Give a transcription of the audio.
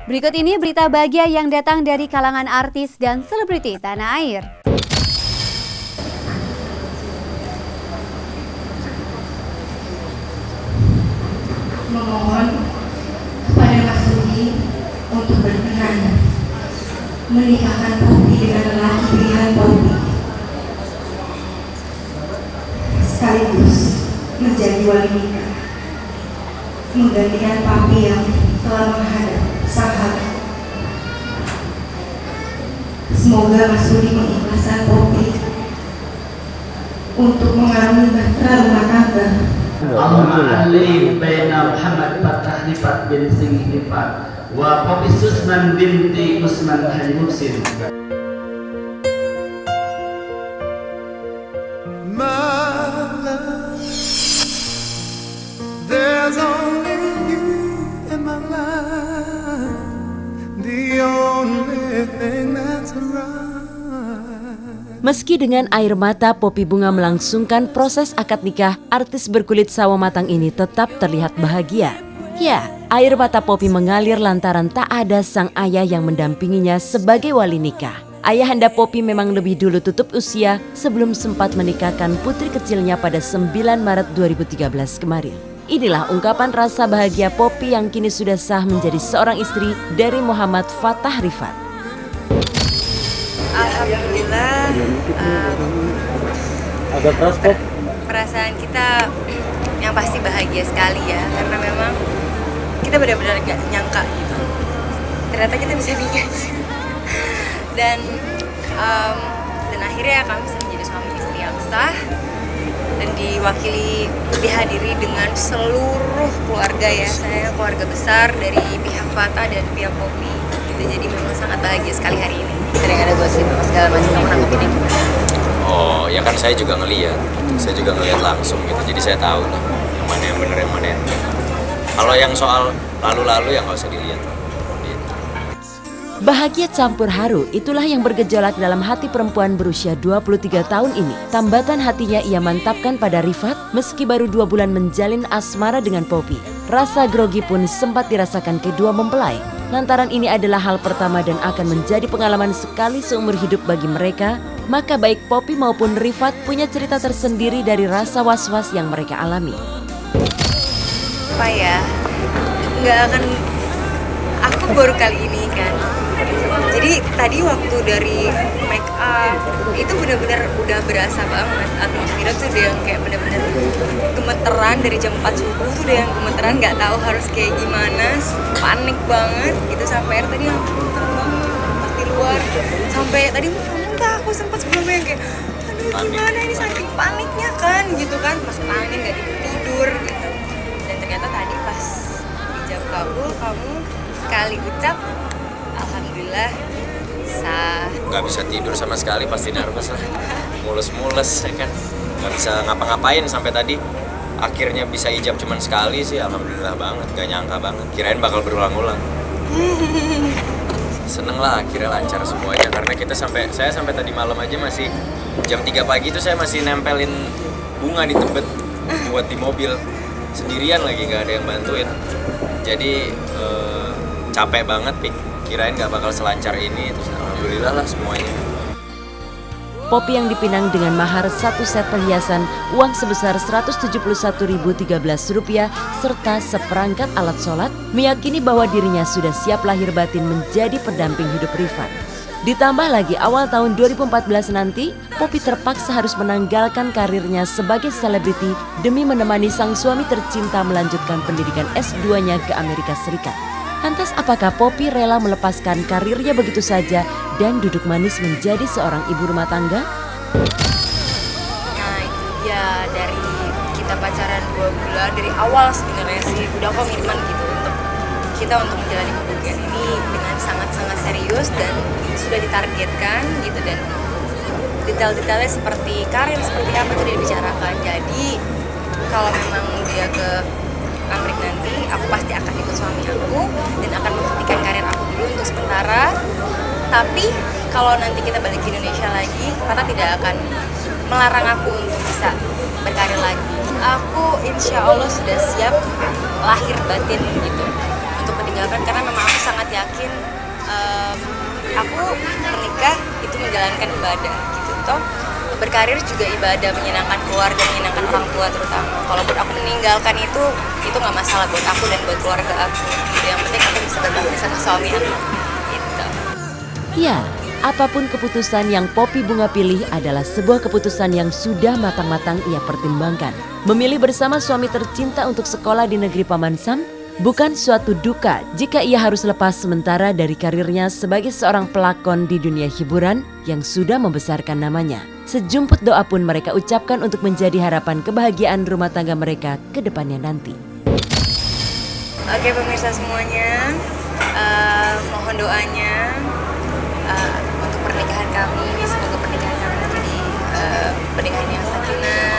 Berikut ini berita bahagia yang datang dari kalangan artis dan selebriti tanah air. Memohon kepada Mas Rudi untuk berkenan menikahkan Poppy dengan lelaki pilihan Poppy, sekaligus menjadi wali nikah, menggantikan Papi yang telah menghadap sang hakim. Semoga Mas Rudi mengikhlaskan Poppy untuk mengalami bahtera rumah tangga. Allahumma alif baina Muhammad Fatah Rifat bin Singh Rifat wa Poppy Susman binti Usman Haji Muhsin. There's only you in my life, the only thing that's right. Meski dengan air mata Poppy Bunga melangsungkan proses akad nikah, artis berkulit sawo matang ini tetap terlihat bahagia. Ya, air mata Poppy mengalir lantaran tak ada sang ayah yang mendampinginya sebagai wali nikah. Ayahanda Poppy memang lebih dulu tutup usia sebelum sempat menikahkan putri kecilnya pada 9 Maret 2013 kemarin. Inilah ungkapan rasa bahagia Poppy yang kini sudah sah menjadi seorang istri dari Muhammad Fatah Rifat. Alhamdulillah, perasaan kita yang pasti bahagia sekali ya, karena memang kita benar-benar gak nyangka gitu. Ternyata kita bisa nikah dan akhirnya kami bisa menjadi suami istri yang sah dan dihadiri dengan seluruh keluarga ya. Saya keluarga besar dari pihak Fatah dan pihak Poppy gitu, jadi memang sangat bahagia sekali hari ini. Sering ada gosip segala macam, kamu nanggepin gimana? Oh ya kan saya juga ngeliat langsung gitu, jadi saya tahu nih yang mana yang bener yang mana yang enggak. Kalau yang soal lalu-lalu ya nggak usah dilihat. Bahagia campur haru, itulah yang bergejolak dalam hati perempuan berusia 23 tahun ini. Tambatan hatinya ia mantapkan pada Rifat meski baru 2 bulan menjalin asmara dengan Poppy. Rasa grogi pun sempat dirasakan kedua mempelai. Lantaran ini adalah hal pertama dan akan menjadi pengalaman sekali seumur hidup bagi mereka, maka baik Poppy maupun Rifat punya cerita tersendiri dari rasa was-was yang mereka alami. Apa ya, nggak akan, aku baru kali ini kan. Jadi tadi waktu dari make up itu benar-benar udah berasa banget atmosfernya tuh udah yang kayak benar-benar gemeteran dari jam 4 subuh tuh udah yang gemeteran, nggak tahu harus kayak gimana, panik banget gitu sampai tadi yang gemeteran banget pas di luar, sampai tadi muntah aku sempat sebelumnya yang kayak aduh gimana ini saking paniknya kan gitu kan, masuk angin nggak tidur gitu. Dan ternyata tadi pas dijawab kabul kamu sekali ucap alhamdulillah sah. Nggak bisa tidur sama sekali, pasti nervous lah, mulus-mulus ya kan, nggak bisa ngapa-ngapain sampai tadi. Akhirnya bisa ijab cuman sekali sih, alhamdulillah banget, gak nyangka banget, kirain bakal berulang-ulang. Seneng lah akhirnya lancar semuanya, karena saya sampai tadi malam aja masih jam 3 pagi itu saya masih nempelin bunga di Tebet buat di mobil sendirian lagi, nggak ada yang bantuin. Jadi capek banget, kirain nggak bakal selancar ini, terus alhamdulillah lah semuanya. Poppy yang dipinang dengan mahar 1 set perhiasan, uang sebesar Rp171.013 serta seperangkat alat sholat, meyakini bahwa dirinya sudah siap lahir batin menjadi pendamping hidup Rifat. Ditambah lagi awal tahun 2014 nanti, Poppy terpaksa harus menanggalkan karirnya sebagai selebriti demi menemani sang suami tercinta melanjutkan pendidikan S2-nya ke Amerika Serikat. Lantas apakah Poppy rela melepaskan karirnya begitu saja dan duduk manis menjadi seorang ibu rumah tangga? Nah itu dia, dari kita pacaran 2 bulan, dari awal sebenarnya sih udah komitmen gitu untuk menjalani hubungan ini dengan sangat-sangat serius dan sudah ditargetkan gitu, dan detail-detailnya seperti karir seperti apa itu dibicarakan. Jadi kalau memang dia ke Amerika nanti, aku pasti akan ikut suami aku dan akan menghentikan karir aku dulu untuk sementara. Tapi kalau nanti kita balik ke Indonesia lagi, Fatah tidak akan melarang aku untuk bisa berkarir lagi. Aku insya Allah sudah siap lahir batin gitu untuk pendidikan tinggalkan karena memang aku sangat yakin aku menikah itu menjalankan ibadah gitu. Toh berkarir juga ibadah, menyenangkan keluarga, menyenangkan orang tua terutama. Kalau buat aku meninggalkan itu nggak masalah buat aku dan buat keluarga aku. Yang penting aku bisa berbakti sama suami aku. Gitu. Ya, apapun keputusan yang Poppy Bunga pilih adalah sebuah keputusan yang sudah matang-matang ia pertimbangkan. Memilih bersama suami tercinta untuk sekolah di negeri Paman Sam bukan suatu duka jika ia harus lepas sementara dari karirnya sebagai seorang pelakon di dunia hiburan yang sudah membesarkan namanya. Sejumput doa pun mereka ucapkan untuk menjadi harapan kebahagiaan rumah tangga mereka ke depannya nanti. Oke pemirsa semuanya, mohon doanya untuk pernikahan kami. Semoga pernikahan kami menjadi pernikahan yang sakinah,